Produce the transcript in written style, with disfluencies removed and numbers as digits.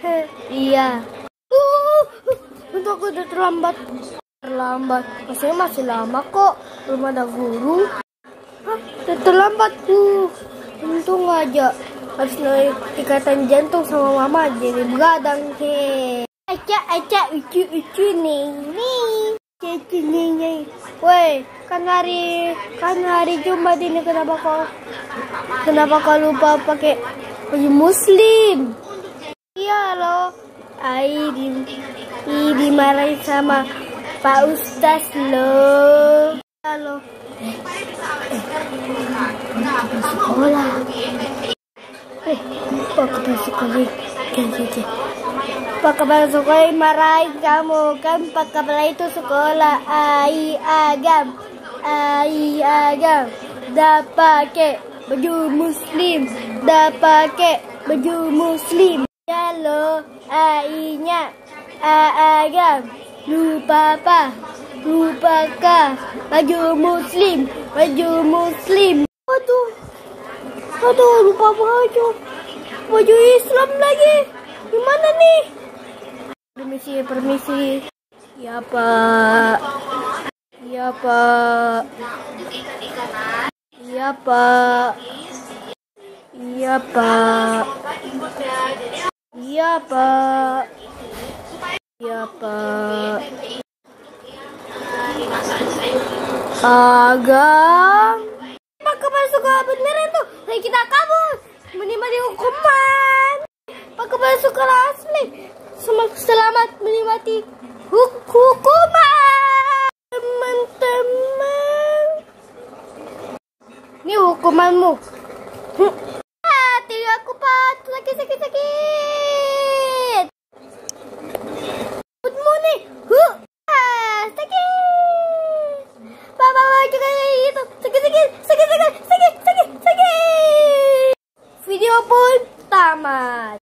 Iya. Untuk aku udah terlambat. Maksudnya masih lama kok. Belum ada guru. Udah terlambat. Untung aja. Harus naik ikatan jantung sama mama jadi begadang. Aca ucu nih. Woi, kan hari Jumat ini kenapa kau lupa pakai baju muslim? Iya loh. Dimarahin sama Pak Ustaz loh. Halo. Sekolah. Pak kepala sekolah marahin kamu kan Pak kepala itu sekolah agam dah pakai baju muslim ya lo nya agam lupakah baju muslim aduh lupa baju Islam lagi gimana nih. Permisi. Iya pak. Agam. Pak kepala sekolah beneran tuh. Kita kabur. Menikmati hukuman. Pak kepala sekolah asli. Selamat menikmati hukuman. Teman-teman. Ini hukumanmu. Tinggal aku pak. Sakit. Moodmu nih. Sakit. Bapak juga gitu. Sakit. Video pun tamat.